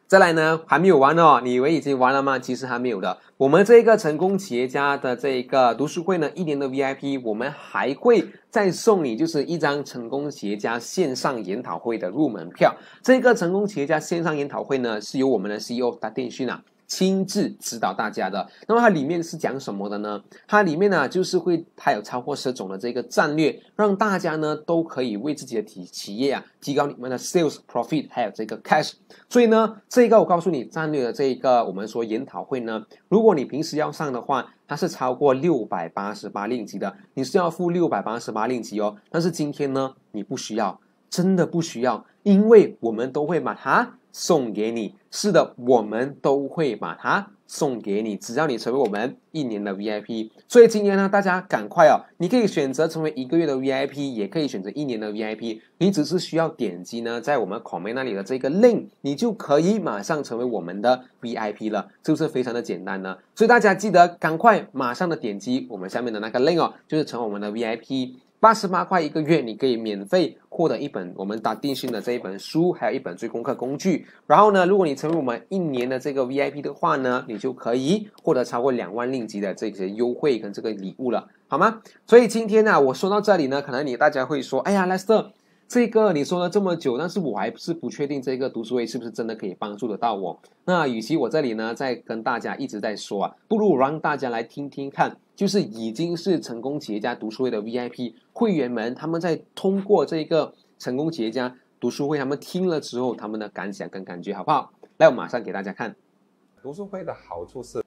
再来呢，还没有完哦，你以为已经完了吗？其实还没有的。我们这个成功企业家的这个读书会呢，一年的 V I P， 我们还会再送你就是一张成功企业家线上研讨会的入门票。这个成功企业家线上研讨会呢，是由我们的 C E O 达电讯啊亲自指导大家的。那么它里面是讲什么的呢？它里面呢就是会它有超过十种的这个战略，让大家呢都可以为自己的企企业啊提高你们的 sales profit 还有这个 cash。所以呢，这个我告诉你战略的这个我们说研讨会呢，如果你平时要上的话，它是超过六百八十八令吉的，你是要付六百八十八令吉哦。但是今天呢，你不需要，真的不需要，因为我们都会把它送给你。是的，我们都会把它送给你，只要你成为我们一年的 V I P。 所以今天呢，大家赶快哦，你可以选择成为一个月的 V I P， 也可以选择一年的 V I P。 你只是需要点击呢在我们 comment 那里的这个 link， 你就可以马上成为我们的 V I P 了，是不是非常的简单呢？所以大家记得赶快马上的点击我们下面的那个 link 哦，就是成为我们的 V I P。八十八块一个月，你可以免费获得一本我们达电讯的这一本书，还有一本追功课工具。然后呢，如果你成为我们一年的这个 V I P 的话呢，你就可以获得超过两万令吉的这些优惠跟这个礼物了，好吗？所以今天呢，我说到这里呢，可能你大家会说，哎呀 ，Lester， 这个你说了这么久，但是我还是不确定这个读书会是不是真的可以帮助得到我。那与其我这里呢在跟大家一直在说啊，不如让大家来听听看，就是已经是成功企业家读书会的 V I P 会员们，他们在通过这个成功企业家读书会，他们听了之后，他们的感想跟感觉好不好？来，我马上给大家看。 读书会的好处是，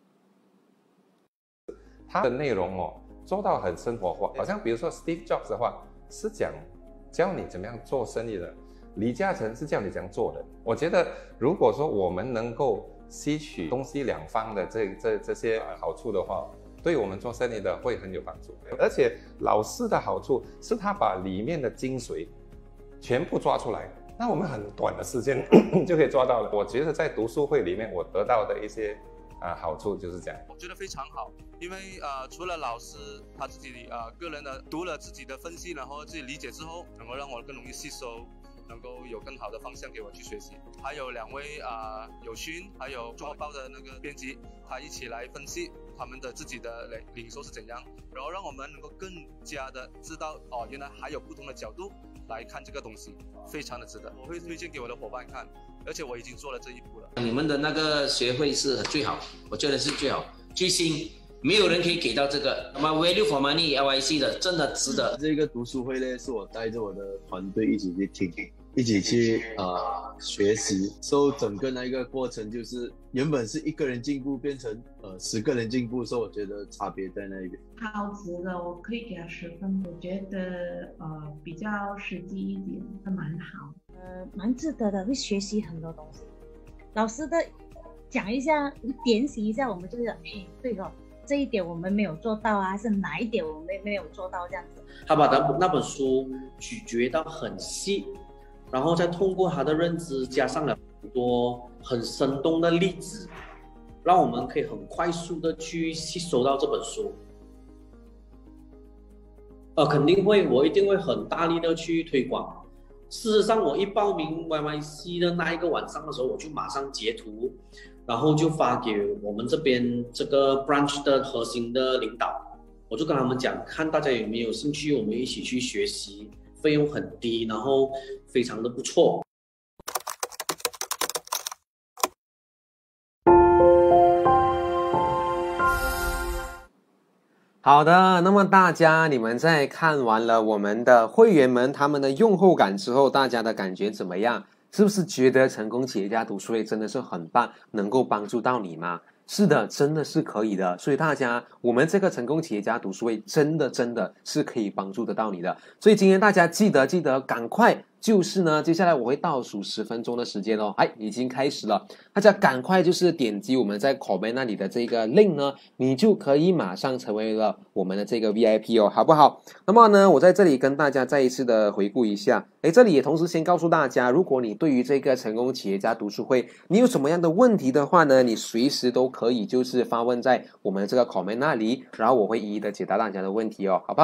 它的内容哦做到很生活化，好像比如说 Steve Jobs 的话是讲教你怎么样做生意的，李嘉诚是教你怎样做的。我觉得如果说我们能够吸取东西两方的这这这些好处的话，对我们做生意的会很有帮助。而且老师的好处是他把里面的精髓全部抓出来，那我们很短的时间就可以抓到了。我觉得在读书会里面我得到的一些啊好处就是这样。 我觉得非常好，因为呃除了老师他自己呃个人的读了自己的分析，然后自己理解之后，能够让我更容易吸收，能够有更好的方向给我去学习。还有两位啊、呃、有勋还有中国报的那个编辑，他一起来分析他们的自己的领领受是怎样，然后让我们能够更加的知道哦，原来还有不同的角度来看这个东西，非常的值得。我会推荐给我的伙伴看，而且我已经做了这一步了。 你们的那个学会是最好，我觉得是最好，最新，没有人可以给到这个。那么 Value for Money L I C 的真的值得。 这个读书会呢，是我带着我的团队一起去听，一起去呃学习。所以整个那个过程就是原本是一个人进步，变成呃十个人进步，所以我觉得差别在那边。 超值的，我可以给他十分。我觉得呃比较实际一点，还蛮好。 呃，蛮值得的，会学习很多东西。老师的讲一下，点醒一下，我们就是哎，对哦，这一点我们没有做到啊，是哪一点我们没有做到这样子。 他把那那本书咀嚼到很细，然后再通过他的认知，加上了很多很生动的例子，让我们可以很快速的去吸收到这本书。呃，肯定会，我一定会很大力的去推广。事实上，我一报名 Y Y C 的那一个晚上的时候，我就马上截图，然后就发给我们这边这个 branch 的核心的领导，我就跟他们讲，看大家有没有兴趣，我们一起去学习，费用很低，然后非常的不错。 好的，那么大家你们在看完了我们的会员们他们的用后感之后，大家的感觉怎么样？是不是觉得成功企业家读书会真的是很棒，能够帮助到你吗？是的，真的是可以的。所以大家，我们这个成功企业家读书会真的真的是可以帮助得到你的。所以今天大家记得记得赶快，就是呢，接下来我会倒数十分钟的时间哦，哎，已经开始了，大家赶快就是点击我们在口碑那里的这个 link 呢，你就可以马上成为了我们的这个 V I P 哦，好不好？那么呢，我在这里跟大家再一次的回顾一下，哎，这里也同时先告诉大家，如果你对于这个成功企业家读书会你有什么样的问题的话呢，你随时都可以就是发问在我们这个 comment 那里，然后我会一一的解答大家的问题哦，好不好？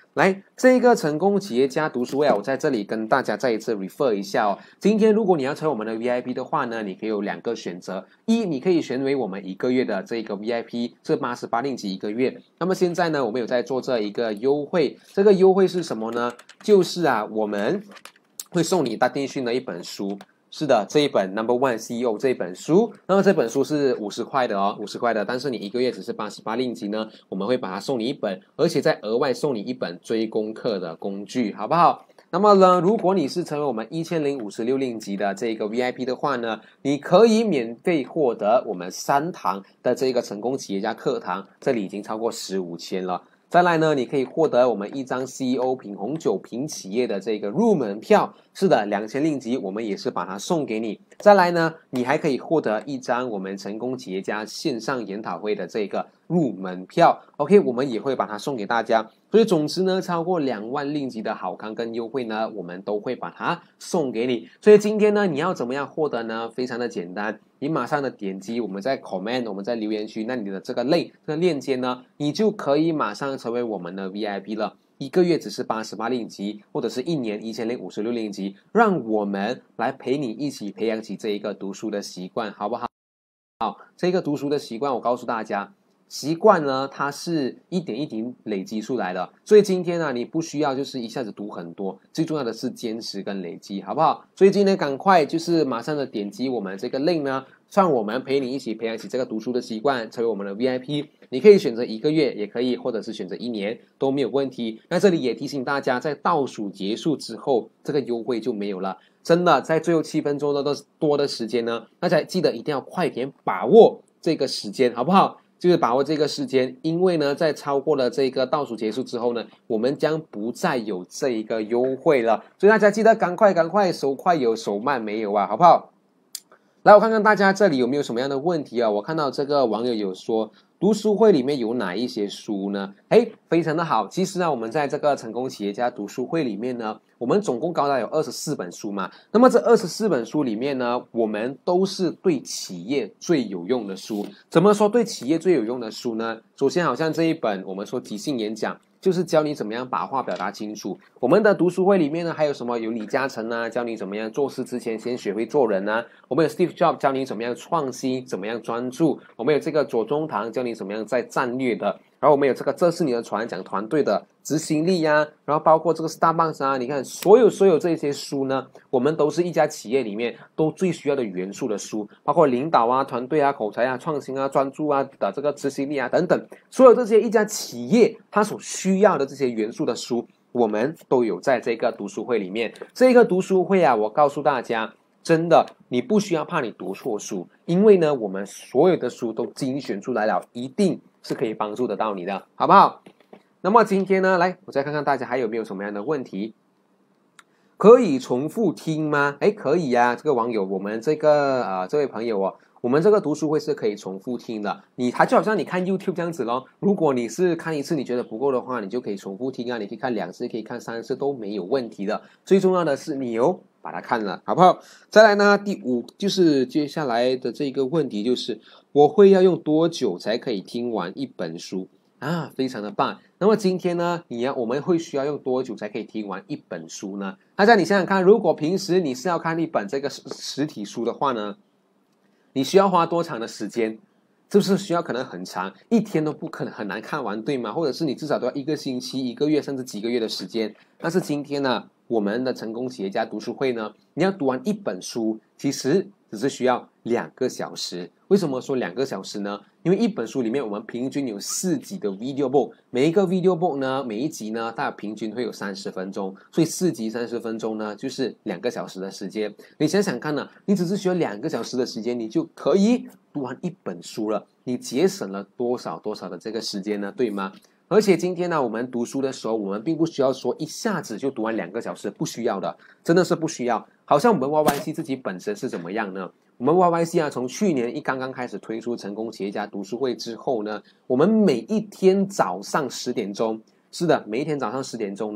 来，这个成功企业家读书会啊，我在这里跟大家再一次 refer 一下哦。今天如果你要成为我们的 V I P 的话呢，你可以有两个选择：一，你可以选为我们一个月的这个 V I P， 是八十八令吉一个月。那么现在呢，我们有在做这一个优惠，这个优惠是什么呢？就是啊，我们会送你大电讯的一本书。是的，这一本 Number One C E O 这一本书，那么这本书是五十块的哦，五十块的，但是你一个月只是八十八令吉呢，我们会把它送你一本，而且再额外送你一本追功课的工具，好不好？那么呢，如果你是成为我们一千零五十六令吉的这个 V I P 的话呢，你可以免费获得我们三堂的这个成功企业家课堂，这里已经超过十五千了。再来呢，你可以获得我们一张 C E O 品红酒品企业的这个入门票，是的，两千令吉，我们也是把它送给你。再来呢，你还可以获得一张我们成功企业家线上研讨会的这个入门票 ，OK， 我们也会把它送给大家。所以总之呢，超过两万令吉的好康跟优惠呢，我们都会把它送给你。所以今天呢，你要怎么样获得呢？非常的简单，你马上的点击我们在 comment， 我们在留言区那里的这个 link 这个链接呢，你就可以马上成为我们的 V I P 了。一个月只是八十八令吉，或者是一年一千零五十六令吉，让我们来陪你一起培养起这一个读书的习惯，好不好？好，这个读书的习惯，我告诉大家。习惯呢，它是一点一点累积出来的，所以今天呢，你不需要就是一下子读很多，最重要的是坚持跟累积，好不好？所以今天赶快就是马上的点击我们这个 link 呢，让我们陪你一起培养起这个读书的习惯，成为我们的 V I P。你可以选择一个月，也可以，或者是选择一年都没有问题。那这里也提醒大家，在倒数结束之后，这个优惠就没有了。真的，在最后七分钟的多的时间呢，大家记得一定要快点把握这个时间，好不好？就是把握这个时间，因为呢，在超过了这个倒数结束之后呢，我们将不再有这一个优惠了，所以大家记得赶快赶快，手快有手慢没有啊，好不好？来，我看看大家这里有没有什么样的问题啊？我看到这个网友有说，读书会里面有哪一些书呢？诶，非常的好。其实呢，我们在这个成功企业家读书会里面呢，我们总共高达有二十四本书嘛。那么这二十四本书里面呢，我们都是对企业最有用的书。怎么说对企业最有用的书呢？首先，好像这一本我们说即兴演讲，就是教你怎么样把话表达清楚。我们的读书会里面呢，还有什么？有李嘉诚啊，教你怎么样做事之前先学会做人啊。我们有 Steve Jobs 教你怎么样创新，怎么样专注。我们有这个左宗棠教你怎么样在战略的。然后我们有这个这是你的船讲团队的执行力呀、啊，然后包括这个 Starbucks 啊，你看所有所有这些书呢，我们都是一家企业里面都最需要的元素的书，包括领导啊、团队啊、口才啊、创新啊、专注啊的这个执行力啊等等，所有这些一家企业它所需要的这些元素的书，我们都有在这个读书会里面。这个读书会啊，我告诉大家。真的，你不需要怕你读错书，因为呢，我们所有的书都精选出来了，一定是可以帮助得到你的，好不好？那么今天呢，来，我再看看大家还有没有什么样的问题，可以重复听吗？哎，可以呀、啊，这个网友，我们这个呃这位朋友哦，我们这个读书会是可以重复听的，你它就好像你看 YouTube 这样子咯，如果你是看一次你觉得不够的话，你就可以重复听啊，你可以看两次，可以看三次都没有问题的，最重要的是你有把它看了，好不好？再来呢，第五就是接下来的这个问题就是，我会要用多久才可以听完一本书啊？非常的棒。那么今天呢，你要我们会需要用多久才可以听完一本书呢？大家你想想看，如果平时你是要看一本这个实体书的话呢，你需要花多长的时间？是不是需要可能很长，一天都不可能很难看完，对吗？或者是你至少都要一个星期、一个月甚至几个月的时间。但是今天呢，我们的成功企业家读书会呢，你要读完一本书，其实只是需要两个小时。为什么说两个小时呢？因为一本书里面我们平均有四集的 video book， 每一个 video book 呢，每一集呢，它平均会有三十分钟，所以四集三十分钟呢，就是两个小时的时间。你想想看呢，你只是需要两个小时的时间，你就可以读完一本书了，你节省了多少多少的这个时间呢？对吗？而且今天呢，我们读书的时候，我们并不需要说一下子就读完两个小时，不需要的，真的是不需要。好像我们 Y Y C 自己本身是怎么样呢？我们 Y Y C 啊，从去年一刚刚开始推出成功企业家读书会之后呢，我们每一天早上十点钟，是的，每一天早上十点钟呢，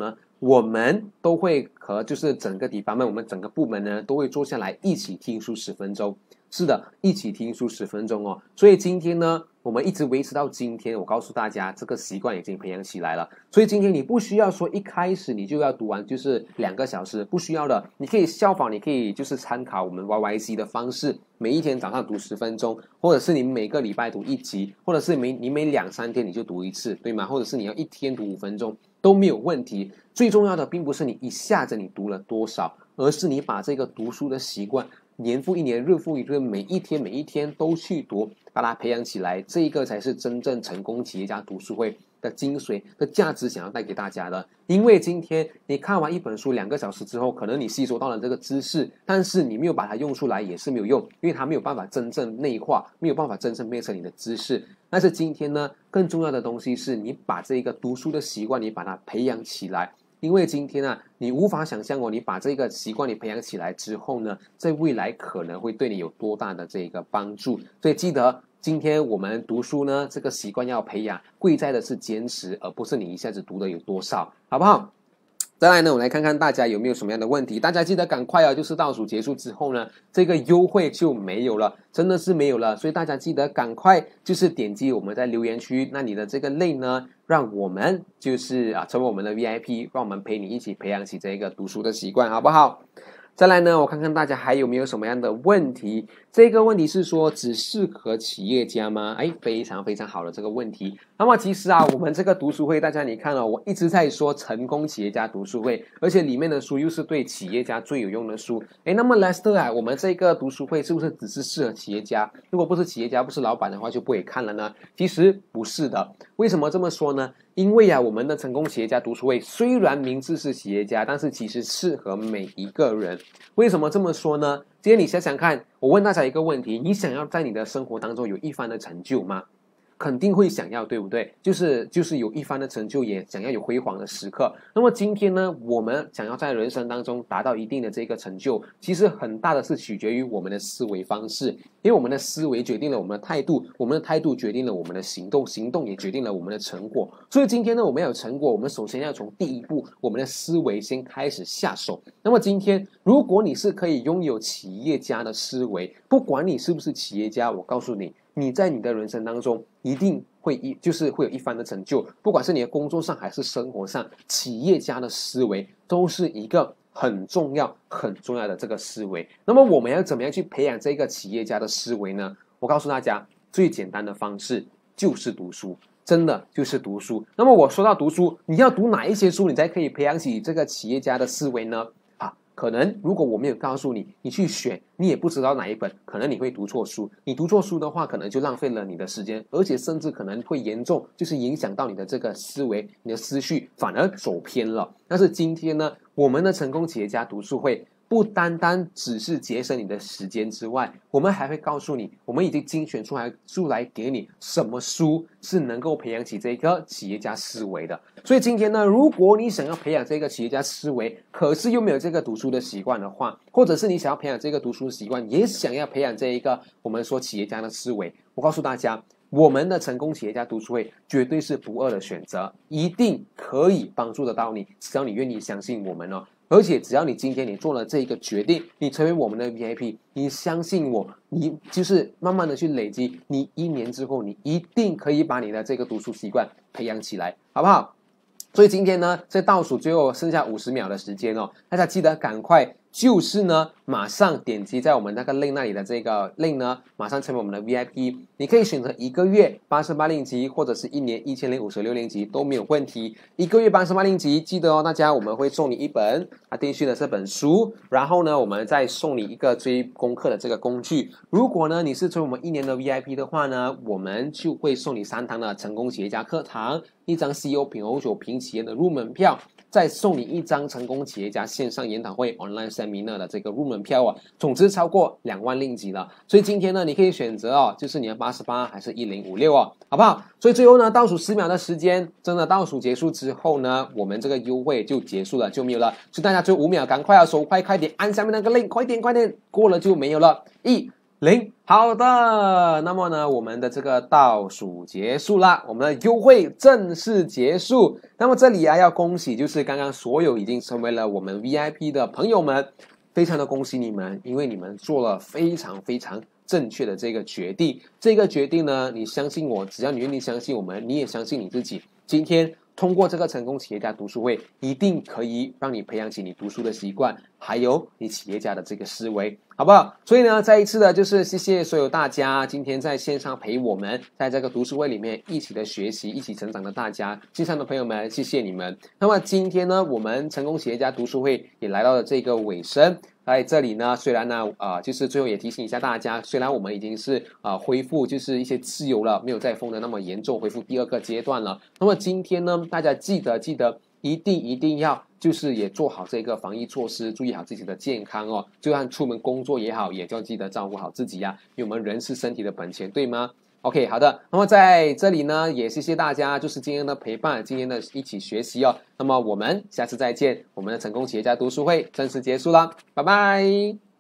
我们都会和就是整个department，我们整个部门呢都会坐下来一起听书十分钟。是的，一起听书十分钟哦。所以今天呢，我们一直维持到今天，我告诉大家，这个习惯已经培养起来了。所以今天你不需要说一开始你就要读完就是两个小时，不需要的。你可以效仿，你可以就是参考我们 Y Y C 的方式，每一天早上读十分钟，或者是你每个礼拜读一集，或者是每你每两三天你就读一次，对吗？或者是你要一天读五分钟都没有问题。最重要的并不是你一下子你读了多少，而是你把这个读书的习惯年复一年，日复一日，每一天每一天都去读，把它培养起来，这一个才是真正成功企业家读书会的精髓的价值，想要带给大家的。因为今天你看完一本书两个小时之后，可能你吸收到了这个知识，但是你没有把它用出来也是没有用，因为它没有办法真正内化，没有办法真正变成你的知识。但是今天呢，更重要的东西是你把这个读书的习惯，你把它培养起来。因为今天啊，你无法想象哦，你把这个习惯你培养起来之后呢，在未来可能会对你有多大的这个帮助。所以记得今天我们读书呢，这个习惯要培养，贵在的是坚持，而不是你一下子读的有多少，好不好？再来呢，我来看看大家有没有什么样的问题。大家记得赶快啊，就是倒数结束之后呢，这个优惠就没有了，真的是没有了。所以大家记得赶快就是点击我们在留言区那里的这个 link 呢，让我们就是啊成为我们的 V I P， 让我们陪你一起培养起这个读书的习惯，好不好？再来呢，我看看大家还有没有什么样的问题。这个问题是说只适合企业家吗？哎，非常非常好的这个问题。那么其实啊，我们这个读书会，大家你看哦，我一直在说成功企业家读书会，而且里面的书又是对企业家最有用的书。哎，那么 Lester 啊，我们这个读书会是不是只是适合企业家？如果不是企业家，不是老板的话，就不会看了呢？其实不是的。为什么这么说呢？因为啊，我们的成功企业家读书会虽然名字是企业家，但是其实适合每一个人。为什么这么说呢？今天你想想看，我问大家一个问题，你想要在你的生活当中有一番的成就吗？肯定会想要，对不对？就是就是有一番的成就，也想要有辉煌的时刻。那么今天呢，我们想要在人生当中达到一定的这个成就，其实很大的是取决于我们的思维方式，因为我们的思维决定了我们的态度，我们的态度决定了我们的行动，行动也决定了我们的成果。所以今天呢，我们要有成果，我们首先要从第一步，我们的思维先开始下手。那么今天，如果你是可以拥有企业家的思维，不管你是不是企业家，我告诉你，你在你的人生当中一定会一就是会有一番的成就，不管是你的工作上还是生活上，企业家的思维都是一个很重要很重要的这个思维。那么我们要怎么样去培养这个企业家的思维呢？我告诉大家，最简单的方式就是读书，真的就是读书。那么我说到读书，你要读哪一些书，你才可以培养起这个企业家的思维呢？可能如果我没有告诉你，你去选，你也不知道哪一本，可能你会读错书。你读错书的话，可能就浪费了你的时间，而且甚至可能会严重就是影响到你的这个思维，你的思绪反而走偏了。但是今天呢，我们的成功企业家读书会不单单只是节省你的时间之外，我们还会告诉你，我们已经精选出来出来给你什么书是能够培养起这个企业家思维的。所以今天呢，如果你想要培养这个企业家思维，可是又没有这个读书的习惯的话，或者是你想要培养这个读书习惯，也想要培养这一个我们说企业家的思维，我告诉大家，我们的成功企业家读书会绝对是不二的选择，一定可以帮助得到你，只要你愿意相信我们哦。而且只要你今天你做了这一个决定，你成为我们的 V I P， 你相信我，你就是慢慢的去累积，你一年之后你一定可以把你的这个读书习惯培养起来，好不好？所以今天呢，在倒数最后剩下五十秒的时间哦，大家记得赶快，就是呢，马上点击在我们那个 link 那里的这个 link 呢，马上成为我们的 V I P。你可以选择一个月八十八令吉，或者是一年一千零五十六令吉都没有问题。一个月八十八令吉，记得哦，大家我们会送你一本啊定序的这本书，然后呢，我们再送你一个追功课的这个工具。如果呢你是成为我们一年的 V I P 的话呢，我们就会送你三堂的成功企业家课堂，一张 C E O 品红酒评企业的入门票，再送你一张成功企业家线上研讨会 online seminar 的这个入门票啊，总之超过两万令吉了。所以今天呢，你可以选择哦，就是你的八十八还是一零五六哦，好不好？所以最后呢，倒数十秒的时间，真的倒数结束之后呢，我们这个优惠就结束了，就没有了。所以大家最后五秒，赶快啊，手快快点按下面那个 link， 快点快点，过了就没有了。一零。好的，那么呢，我们的这个倒数结束啦，我们的优惠正式结束。那么这里啊，要恭喜就是刚刚所有已经成为了我们 V I P 的朋友们，非常的恭喜你们，因为你们做了非常非常正确的这个决定。这个决定呢，你相信我，只要你愿意相信我们，你也相信你自己，今天通过这个成功企业家读书会，一定可以让你培养起你读书的习惯，还有你企业家的这个思维，好不好？所以呢，再一次的就是谢谢所有大家今天在线上陪我们在这个读书会里面一起的学习，一起成长的大家，线上的朋友们，谢谢你们。那么今天呢，我们成功企业家读书会也来到了这个尾声。在这里呢，虽然呢，呃，就是最后也提醒一下大家，虽然我们已经是呃恢复就是一些自由了，没有再封的那么严重，恢复第二个阶段了。那么今天呢，大家记得记得一定一定要就是也做好这个防疫措施，注意好自己的健康哦。就算出门工作也好，也就要记得照顾好自己呀，因为我们人是身体的本钱，对吗？OK， 好的。那么在这里呢，也谢谢大家，就是今天的陪伴，今天的一起学习哦。那么我们下次再见，我们的成功企业家读书会正式结束了，拜拜。